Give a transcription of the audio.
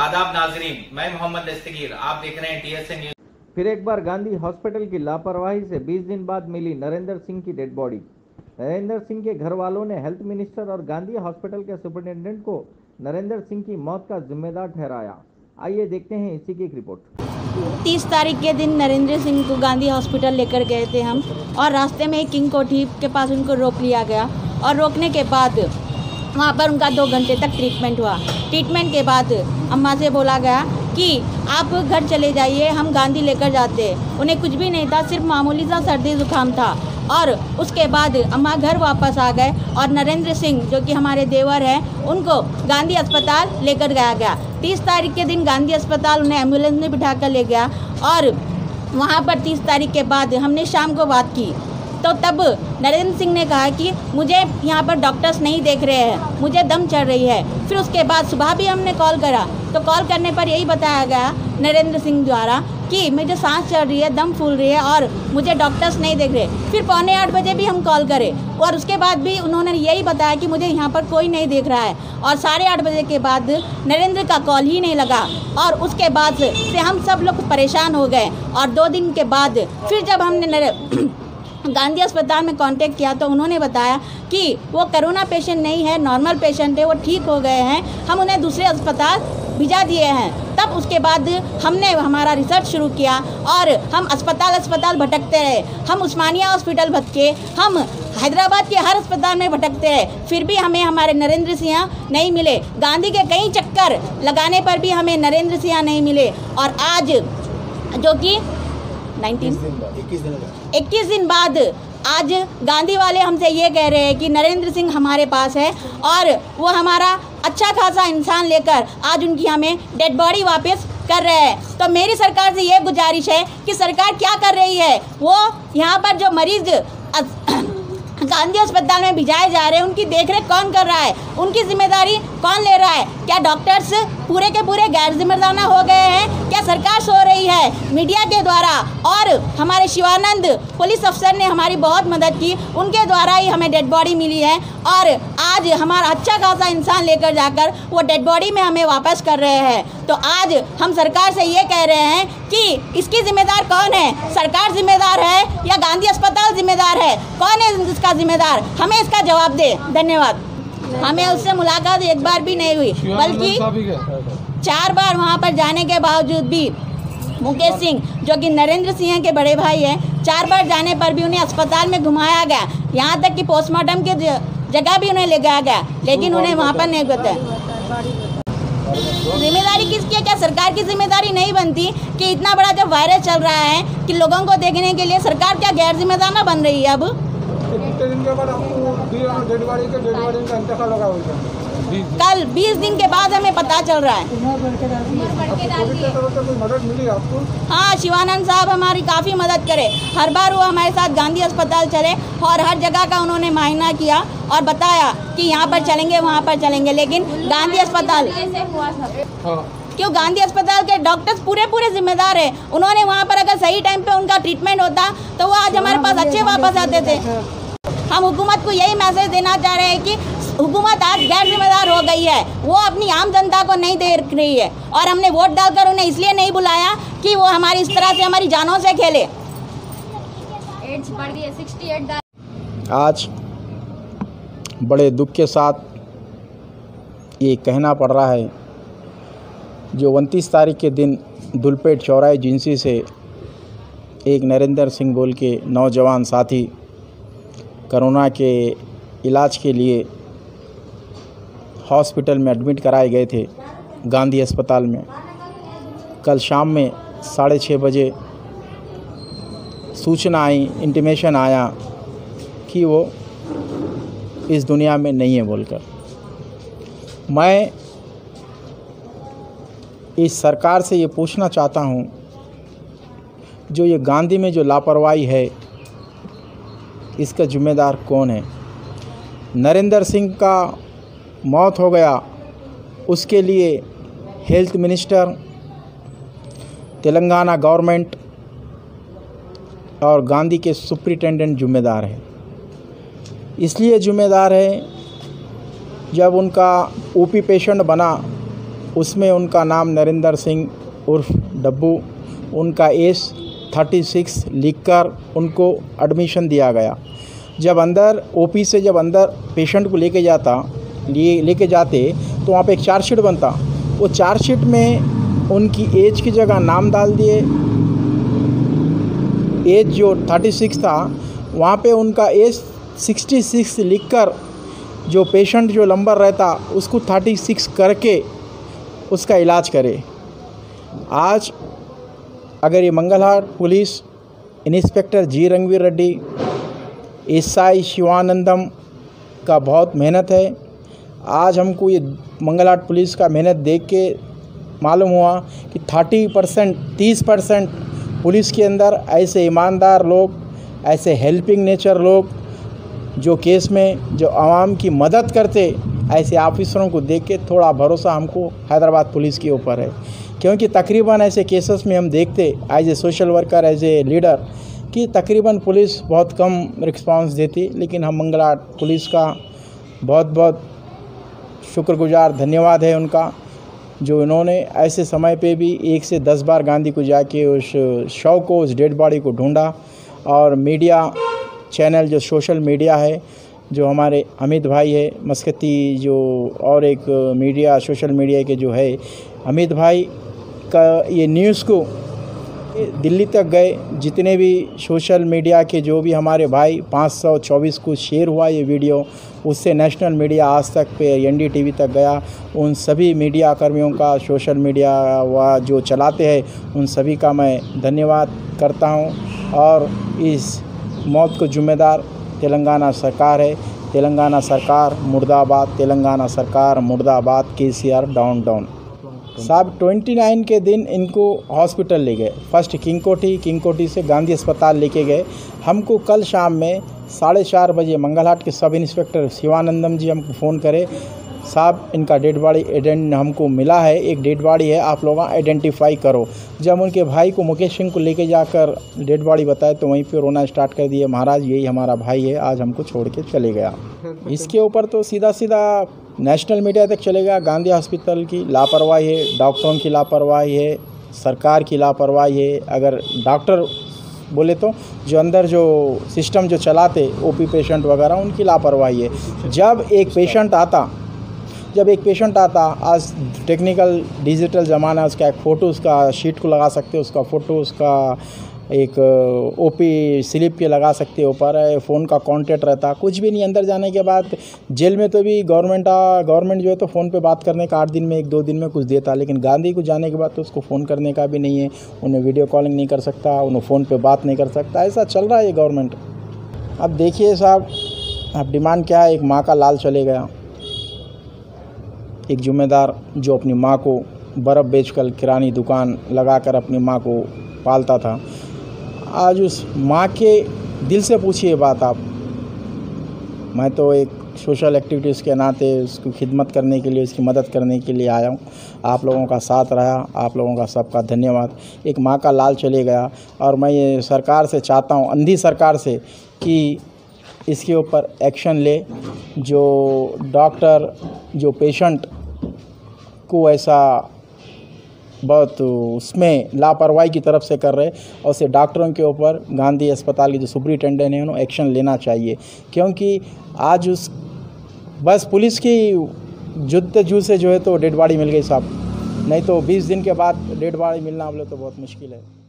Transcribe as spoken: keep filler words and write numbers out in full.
आदाब नाजरीन, मैं मोहम्मद दस्तगीर, आप देख रहे हैं टीएसए न्यूज। फिर एक बार गांधी हॉस्पिटल की लापरवाही से बीस दिन बाद मिली नरेंद्र सिंह की डेड बॉडी। नरेंद्र सिंह के घर वालों ने हेल्थ मिनिस्टर और गांधी हॉस्पिटल के सुपरिटेंडेंट को नरेंद्र सिंह की मौत का जिम्मेदार ठहराया। आइए देखते हैं इसी की एक रिपोर्ट। तीस तारीख के दिन नरेंद्र सिंह को गांधी हॉस्पिटल लेकर गए थे हम, और रास्ते में किंग कोठी के पास उनको रोक लिया गया, और रोकने के बाद वहाँ पर उनका दो घंटे तक ट्रीटमेंट हुआ। ट्रीटमेंट के बाद अम्मा से बोला गया कि आप घर चले जाइए, हम गांधी लेकर जाते। उन्हें कुछ भी नहीं था, सिर्फ मामूली सा सर्दी जुकाम था। और उसके बाद अम्मा घर वापस आ गए, और नरेंद्र सिंह जो कि हमारे देवर हैं, उनको गांधी अस्पताल लेकर गया गया। तीस तारीख के दिन गांधी अस्पताल उन्हें एम्बुलेंस में बिठा कर ले गया, और वहाँ पर तीस तारीख के बाद हमने शाम को बात की, तो तब नरेंद्र सिंह ने कहा कि मुझे यहाँ पर डॉक्टर्स नहीं देख रहे हैं, मुझे दम चढ़ रही है। फिर उसके बाद सुबह भी हमने कॉल करा, तो कॉल करने पर यही बताया गया नरेंद्र सिंह द्वारा कि मुझे सांस चढ़ रही है, दम फूल रही है, और मुझे डॉक्टर्स नहीं देख रहे। फिर पौने आठ बजे भी हम कॉल करें, और उसके बाद भी उन्होंने यही बताया कि मुझे यहाँ पर कोई नहीं देख रहा है। और साढ़े आठ बजे के बाद नरेंद्र का कॉल ही नहीं लगा, और उसके बाद से हम सब लोग परेशान हो गए। और दो दिन के बाद फिर जब हमने गांधी अस्पताल में कांटेक्ट किया, तो उन्होंने बताया कि वो कोरोना पेशेंट नहीं है, नॉर्मल पेशेंट है, वो ठीक हो गए हैं, हम उन्हें दूसरे अस्पताल भिजा दिए हैं। तब उसके बाद हमने हमारा रिसर्च शुरू किया, और हम अस्पताल अस्पताल भटकते रहे। हम उस्मानिया हॉस्पिटल भटके, हम हैदराबाद के हर अस्पताल में भटकते रहे, फिर भी हमें हमारे नरेंद्र सिंह नहीं मिले। गांधी के कई चक्कर लगाने पर भी हमें नरेंद्र सिंह नहीं मिले। और आज जो कि इक्कीस दिन बाद आज गांधी वाले हमसे ये कह रहे हैं कि नरेंद्र सिंह हमारे पास है, और वो हमारा अच्छा खासा इंसान लेकर आज उनकी हमें डेड बॉडी वापस कर रहे हैं। तो मेरी सरकार से ये गुजारिश है कि सरकार क्या कर रही है, वो यहाँ पर जो मरीज गांधी अस्पताल में भिजाए जा रहे हैं, उनकी देखरेख कौन कर रहा है, उनकी जिम्मेदारी कौन ले रहा है? क्या डॉक्टर्स पूरे के पूरे गैर जिम्मेदाराना हो गए हैं? क्या सरकार सो रही है मीडिया के द्वारा? और हमारे शिवानंद पुलिस अफसर ने हमारी बहुत मदद की, उनके द्वारा ही हमें डेड बॉडी मिली है, और आज हमारा अच्छा खासा इंसान लेकर जाकर वो डेड बॉडी में हमें वापस कर रहे हैं। तो आज हम सरकार से ये कह रहे हैं कि इसकी जिम्मेदार कौन है? सरकार जिम्मेदार है या गांधी अस्पताल जिम्मेदार है? कौन है इसका जिम्मेदार? हमें इसका जवाब दे। धन्यवाद। हमें उससे मुलाकात एक बार भी नहीं हुई, बल्कि चार बार वहाँ पर जाने के बावजूद भी मुकेश सिंह जो कि नरेंद्र सिंह के बड़े भाई हैं, चार बार जाने पर भी उन्हें अस्पताल में घुमाया गया, यहाँ तक कि पोस्टमार्टम के जगह भी उन्हें ले गया गया, लेकिन उन्हें वहाँ पर नहीं बताया। जिम्मेदारी किसकी है? क्या सरकार की जिम्मेदारी नहीं बनती कि इतना बड़ा जब वायरस चल रहा है कि लोगों को देखने के लिए सरकार क्या गैर जिम्मेदार बन रही है? अब दिन के बाद कल बीस दिन के बाद हमें पता चल रहा है। मदद मिली आपको? हाँ, शिवानंद साहब हमारी काफ़ी मदद करे। हर बार वो हमारे साथ गांधी अस्पताल चले, और हर जगह का उन्होंने मायना किया और बताया कि यहाँ पर चलेंगे, वहाँ पर चलेंगे, लेकिन गांधी अस्पताल क्यों? गांधी अस्पताल के डॉक्टर्स पूरे पूरे जिम्मेदार है। उन्होंने वहाँ पर अगर सही टाइम पे उनका ट्रीटमेंट होता तो वो आज हमारे पास अच्छे वापस आते थे। हम हुकूमत को यही मैसेज देना चाह रहे हैं कि हुकूमत आज गैर जिम्मेदार हो गई है, वो अपनी आम जनता को नहीं देख रही है, और हमने वोट डालकर उन्हें इसलिए नहीं बुलाया कि वो हमारी इस तरह से हमारी जानों से खेले। एड्स बढ़ गई है, अड़सठ। आज बड़े दुख के साथ ये कहना पड़ रहा है, जो उनतीस तारीख के दिन दुलपेट चौराहे जिंसी से एक नरेंद्र सिंह बोल के नौजवान साथी कोरोना के इलाज के लिए हॉस्पिटल में एडमिट कराए गए थे गांधी अस्पताल में। कल शाम में साढ़े छः बजे सूचना आई, इंटीमेशन आया कि वो इस दुनिया में नहीं है बोलकर। मैं इस सरकार से ये पूछना चाहता हूँ, जो ये गांधी में जो लापरवाही है, इसका जिम्मेदार कौन है? नरेंद्र सिंह का मौत हो गया, उसके लिए हेल्थ मिनिस्टर, तेलंगाना गवर्नमेंट और गांधी के सुपरिटेंडेंट जिम्मेदार है। इसलिए जिम्मेदार है, जब उनका ओपी पेशेंट बना उसमें उनका नाम नरेंद्र सिंह उर्फ डब्बू, उनका एज छत्तीस लिखकर उनको एडमिशन दिया गया। जब अंदर ओपी से जब अंदर पेशेंट को लेके जाता लिए लेके जाते तो वहाँ पे एक चार्जशीट बनता। वो चार्जशीट में उनकी एज की जगह नाम डाल दिए, एज जो छत्तीस था वहाँ पे उनका एज छियासठ लिखकर जो पेशेंट जो नंबर रहता उसको छत्तीस करके उसका इलाज करे। आज अगर ये Mangalhat police inspector ji Ranveer Reddy, SI Shivanandam का बहुत मेहनत है। आज हमको ये मंगलहाट पुलिस का मेहनत देख के मालूम हुआ कि तीस परसेंट तीस परसेंट पुलिस के अंदर ऐसे ईमानदार लोग, ऐसे हेल्पिंग नेचर लोग जो केस में जो आवाम की मदद करते, ऐसे ऑफिसरों को देख के थोड़ा भरोसा हमको हैदराबाद पुलिस के ऊपर है। क्योंकि तकरीबन ऐसे केसेस में हम देखते as a social worker, as a leader कि तकरीबन पुलिस बहुत कम रिस्पांस देती, लेकिन हम मंगलहाट पुलिस का बहुत बहुत शुक्रगुजार, धन्यवाद है उनका, जो इन्होंने ऐसे समय पे भी एक से दस बार गांधी को जाके उस शव को, उस डेड बॉडी को ढूंढा। और मीडिया चैनल जो सोशल मीडिया है, जो हमारे अमित भाई है मस्कती, जो और एक मीडिया सोशल मीडिया के जो है अमित भाई का ये न्यूज़ को दिल्ली तक गए। जितने भी सोशल मीडिया के जो भी हमारे भाई पाँच सौ चौबीस को शेयर हुआ ये वीडियो, उससे नेशनल मीडिया आज तक पे एनडीटीवी तक गया। उन सभी मीडिया कर्मियों का, सोशल मीडिया व जो चलाते हैं उन सभी का मैं धन्यवाद करता हूं। और इस मौत को जिम्मेदार तेलंगाना सरकार है। तेलंगाना सरकार मुर्दाबाद, तेलंगाना सरकार मुर्दाबाद, केसीआर डाउन डाउन। साहब उनतीस के दिन इनको हॉस्पिटल ले गए, फर्स्ट किंग कोठी, किंग कोठी से गांधी अस्पताल लेके गए। हमको कल शाम में साढ़े चार बजे मंगलहाट के सब इंस्पेक्टर शिवानंदम जी हमको फ़ोन करे, साहब इनका डेड बॉडी एडेंट हमको मिला है, एक डेड बॉडी है, आप लोग आइडेंटिफाई करो। जब उनके भाई को मुकेश सिंह को लेके जाकर डेड बॉडी बताए तो वहीं पे रोना स्टार्ट कर दिए, महाराज यही हमारा भाई है, आज हमको छोड़ के चले गया। इसके ऊपर तो सीधा सीधा नेशनल मीडिया तक चलेगा। गांधी हॉस्पिटल की लापरवाही है, डॉक्टरों की लापरवाही है, सरकार की लापरवाही है। अगर डॉक्टर बोले तो जो अंदर जो सिस्टम जो चलाते ओपी पेशेंट वगैरह, उनकी लापरवाही है। जब एक पेशेंट आता जब एक पेशेंट आता आज टेक्निकल डिजिटल ज़माना, उसका एक फ़ोटो उसका शीट को लगा सकते, उसका फ़ोटो उसका एक ओपी स्लिप के लगा सकते ऊपर है, फ़ोन का कांटेक्ट रहता, कुछ भी नहीं। अंदर जाने के बाद जेल में तो भी गवर्नमेंट गवर्नमेंट जो है तो फ़ोन पे बात करने का आठ दिन में एक दो दिन में कुछ देता, लेकिन गांधी को जाने के बाद तो उसको फ़ोन करने का भी नहीं है, उन्हें वीडियो कॉलिंग नहीं कर सकता, उन्हें फ़ोन पे बात नहीं कर सकता। ऐसा चल रहा है ये गवर्नमेंट। अब देखिए साहब, अब डिमांड क्या है, एक माँ का लाल चले गया, एक जिम्मेदार जो अपनी माँ को बर्फ़ बेचकर किरानी दुकान लगाकर अपनी माँ को पालता था, आज उस माँ के दिल से पूछिए बात आप। मैं तो एक सोशल एक्टिविटीज़ के नाते उसकी खिदमत करने के लिए, उसकी मदद करने के लिए आया हूँ। आप लोगों का साथ रहा, आप लोगों का सबका धन्यवाद। एक माँ का लाल चले गया और मैं ये सरकार से चाहता हूँ, अंधी सरकार से, कि इसके ऊपर एक्शन ले। जो डॉक्टर जो पेशेंट को ऐसा बहुत उसमें लापरवाही की तरफ से कर रहे, और से डॉक्टरों के ऊपर गांधी अस्पताल के जो सुपरिटेंडेंट हैं उन्होंने एक्शन लेना चाहिए। क्योंकि आज उस बस पुलिस की जुद्दजू से जो है तो डेड बॉडी मिल गई साहब, नहीं तो बीस दिन के बाद डेड बॉडी मिलना बोले तो बहुत मुश्किल है।